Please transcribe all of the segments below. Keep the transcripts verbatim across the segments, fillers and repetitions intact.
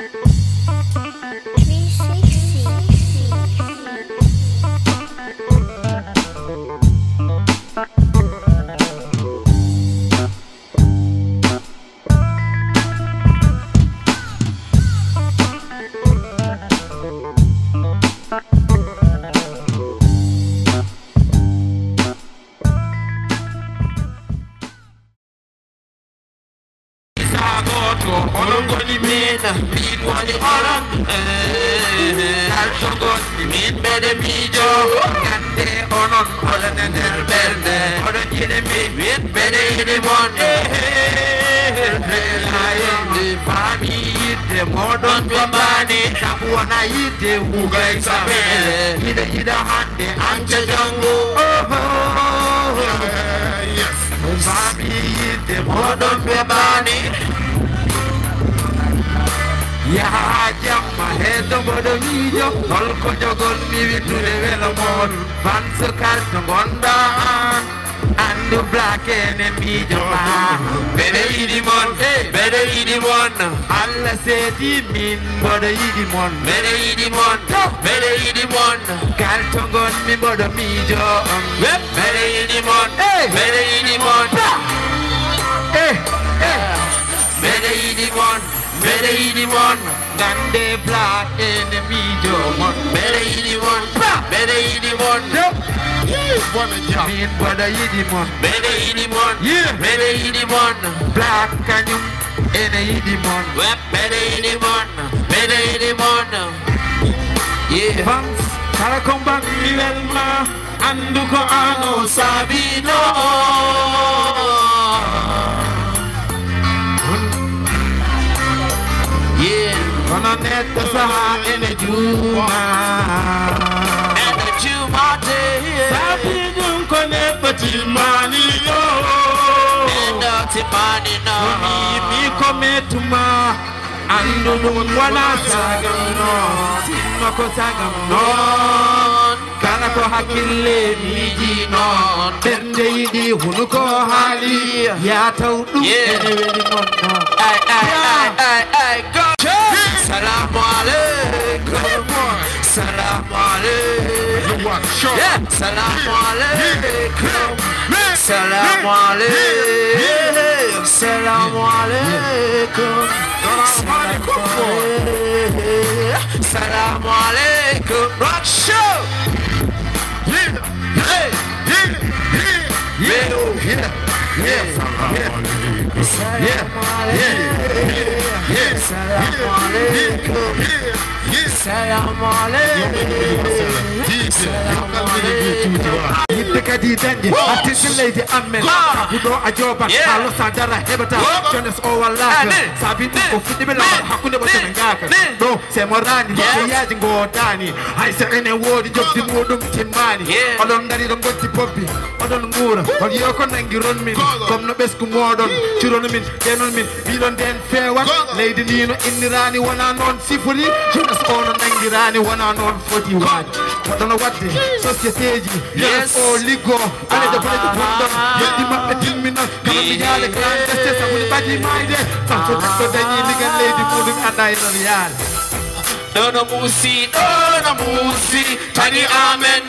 Lady Nino Indirani one and on Sifuri, just on Nangirani one and on forty-one. I don't know what the society, yes, or Ligo, and the British Kingdom, yet the Matimina, Kamiyale, Grand Justice, and with Badi Minded, so that's the lady moving and I know. Dono musi, dono musi, tani amen,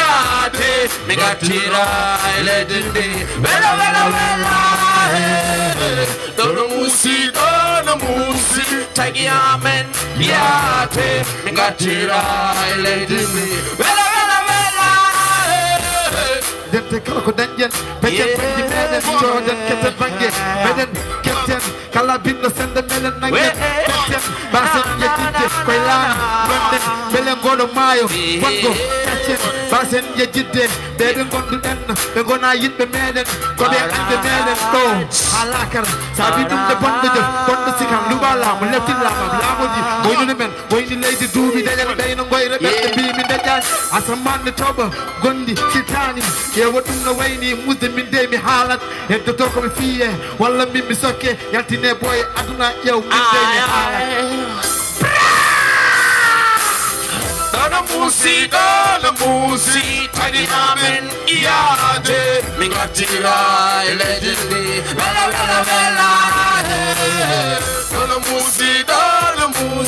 yate, megatira, legendi, bella bella bella. Dono musi, dono musi, tani amen, yate, megatira, legendi, bella bella bella. Then take a look at Daniel, Better Bendy Madden, Jordan, Captain Bange, Madden, Captain, Calabin, the Sender Melon, Captain, Basset, Yetite, Quailan, Brandon, Belangolo Mayo, Bongo, Captain, Basset, Yetite, they don't go to them, they're gonna eat the Madden, Kodak and the Madden, no, Halakar, Sabidum, the Bondage, Bondasic, and Lubala, left in Lama, Lamodi, going to the men, going to lady do me, they don't go to the beam in the dance, as a man, the trouble, Gundi, Sitani. Yeah, what in the way ni Muslim in Demi Halat, and to talk of fear, while let me miss okay, Yatine boy, I do not yell with Demi Halat. Dona Musi, Dona Musi, Tiny Amen, Iade, Mingatira, legendary, Bella Bella Bella. Dona Musi, Dona Musi.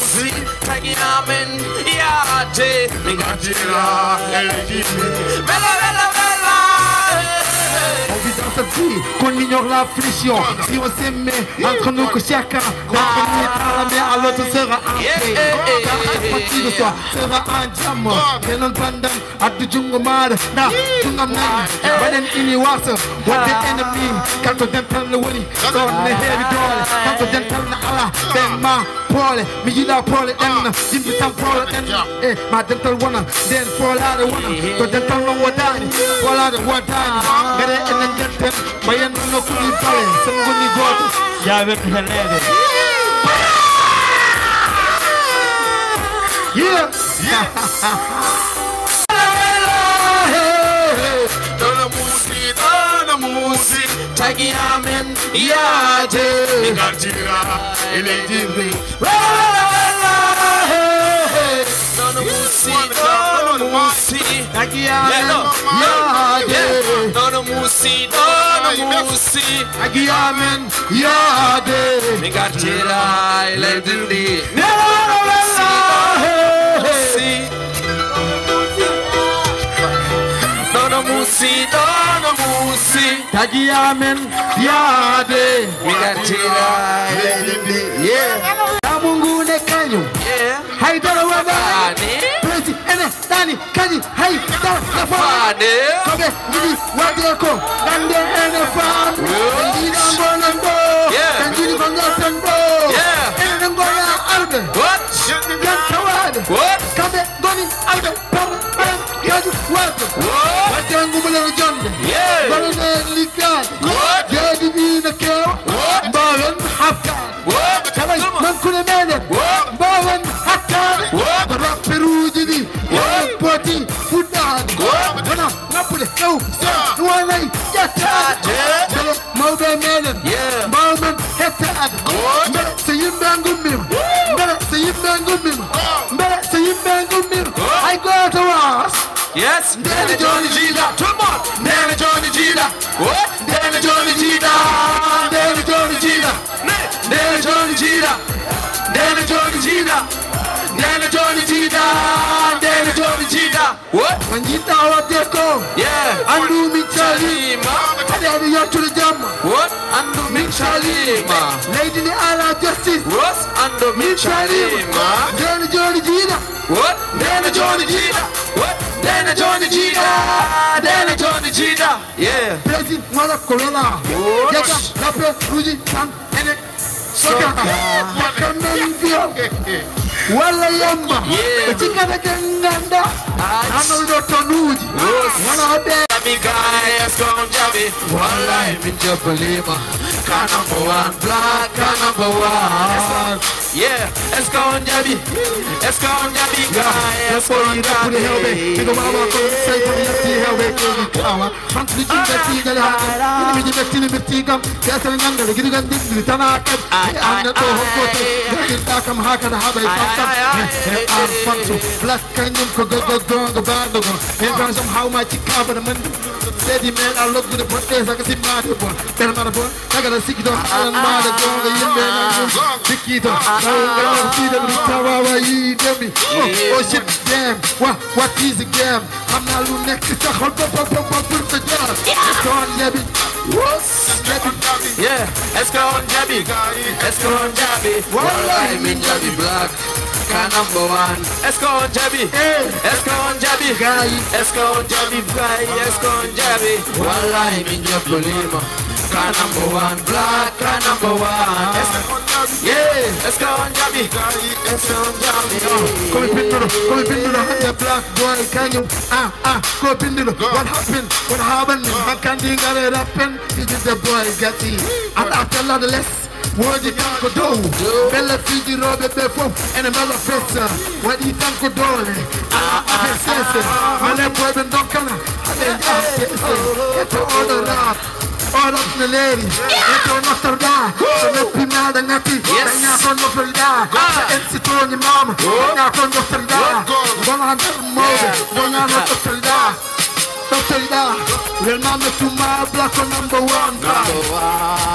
yate mingatira elegimi bella bella bella on vit dans cette vie qu'on ignore l'affliction si on s'aimait entre nous que chacun d'entre nous mettra la main à l'autre sera en paix car chaque partie de soi sera un diamant te non pandam addu jungo maɗa na jungam nani waɗen ini wasa wadde ennemi kanko dental no woni ɗon ne heewi doole kanko dental no ala ɓe ma poole mi yiɗa poole ɗenna yimɓe tan poole ɗenna e ma dental wona nden poolade wona to dental non wodani poolade wodani gare enen denten mbayen no kuɗi pale sen goni goto ya wertu hellede yeah Dona musi, dona musi, tagi amen, yate, mingatira elegimi Dona musi, dona musi, tagi amen yade Dona musi, dona musi, tagi amen yade mingatira elegimi Dona musi, dona musi, tagi amen yade mingatira elegimi yeah Mungu ne kanyu yeah haidara wada Ane Presi ene dani kanyi haidara nafane Ane kobe nini wade ko nande ene fan Nini nango nango Yeah. Nini konga tango Yeah. Ene nango ya albe What? Yan kawade What? Kabe goni albe Pam pam Kaji wade What? Wade ngumule jonde Yeah. Goni ne likad What? Jadi bina kewa What? Mbawen hafkan What? Kamay Come on. man kule menen What? Mbawen hafkan What? Bara peruji ni What? Poti fudan What? Wana napule Ew Nuwanay Yatad Yeah. Mbele mawbe menen Yeah. Mbawmen hetad What? Mbele se yimbe ngumim Mbele se yimbe ngumim Mbele se yimbe ngumim I go to was Yes, Danny Johnny Gita. Come on, Danny Johnny Gita. What? Danny Johnny Gita. Danny Johnny Gita. Danny Johnny Gita. Danny Johnny Gita. Danny Johnny Gita. Danny Johnny Gita. What? Manjita wadeko Yeah. Andu michali Chalima. Adedi yatul jamma What? Ando Michalima. Lady ni ala justice What? Ando Michalima. Joni Joni Jina What? Danny Johnny Gita. What? Danny Johnny Gita. Danny Johnny Gita. Yeah. President Mala Corona What? Yaka Lape Ruji San Ene Soka Yakamen Vio Wala Yamba Yeah. Chika na Kenganda Nice. Ano Doto Nuji Yes. Wana Ode Jabi guy, Escon Jabi. One life in Jabalima. Ka number one, black, ka number one. Yeah, Escon Jabi. Escon Jabi guy, Escon Puri helbe Tigo mama ko say puri yati helbe kawa Fantli jinda tiga la Ini mi jibe tini mirtigam Kesa nyanga le gidigan digli tanakat Anna to hokko te Gagin takam haka na haba itakam An fantu Black kanyum ko go go go go bando go And gonna somehow my chika but I'm Steady man I look good at this I can see my boy Better not a boy I gotta see it on Alan Mada go the yimbe na Tikito I gotta see them Tawawa yi demi Oh oh shit damn What what is the game I'm not lu next to hold up up up up put the jam It's on Yabi Yeah, Escon Jabi. Escon Jabi. One life in Jabi black. Ka number one. Escon Jabi. Escon Jabi. Escon Jabi guy. Escon Jabi. One life in Jabalima. Ka number one, black, ka number one. Yeah, Escon Jabi. Escon Jabi. Come pindolo, come pindolo, the black boy can you ah ah come pindolo. What happened? What happened? I can't think of it happen. This is the boy got it. And after a lot of less. What you think could do? Bella Fiji Robe Befo and another person. What you think could do? Ah, ah, sense. My left boy and don't come. I think it's all the rap. All of the lady. It's all Notre Dame. So let me know the nappy. And you're from Notre Dame. It's it on your mama. And you're from Notre Dame. One hundred more. One hundred Notre Dame. Notre Dame. Real mama to my black on number one. Number one.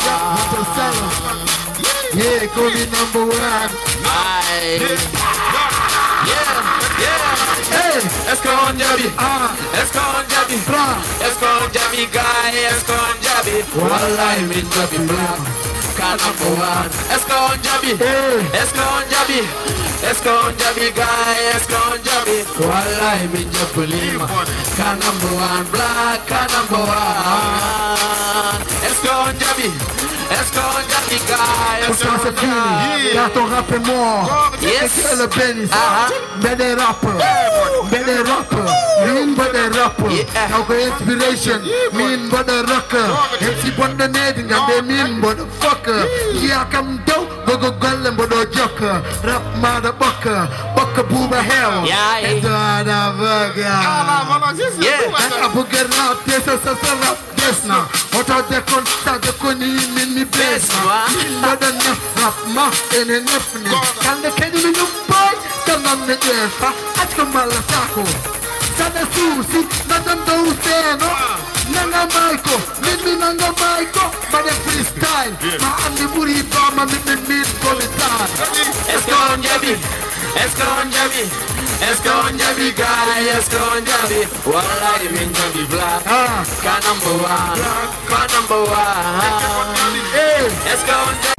Yeah, call me number one. Aye. Yeah. Hey, Escon Jabi, ah, Escon Jabi, bra, Escon Jabi guy, Escon Jabi. Wallahi min Jabi black, can number one. Escon Jabi, hey, Escon Jabi, Escon Jabi guy, Escon Jabi. Wallahi min Jabi lima, can number one black, can number one. Escon Jabi, Escon Jabi guy, pourtant c'est Escon fini. Jabi. Quand ton rap est mort, Yes. c'est le bénis. Ah, Mais des rappeurs, mais des rappeurs, mean but des rappeurs. Yeah. Now go inspiration, mean but the rocker. M C but the netting and they mean but the fucker. Yeah, come down, go go golem but the joker. Rap motherfucker, bucker booba hell. Yeah, yeah. It's a burger. Yeah. And I book it rap, yes, yes, yes, rap, yes now. What are the contact, the conny, mini place now. But the rap, ma, and an ethnic. Can the candy in the boy? Come on, the death, I come on the taco. Sada Susi, Nana Doseno, Nana Michael, Mimi Nana Michael, but the freestyle. My Andy Buri Bama, Mimi Mid for the time. Escon Jabi, Escon Jabi, Escon Jabi guy, Escon Jabi. Wallahi min Jabi black, Ah, can number one, can number one. hey, Escon Jabi.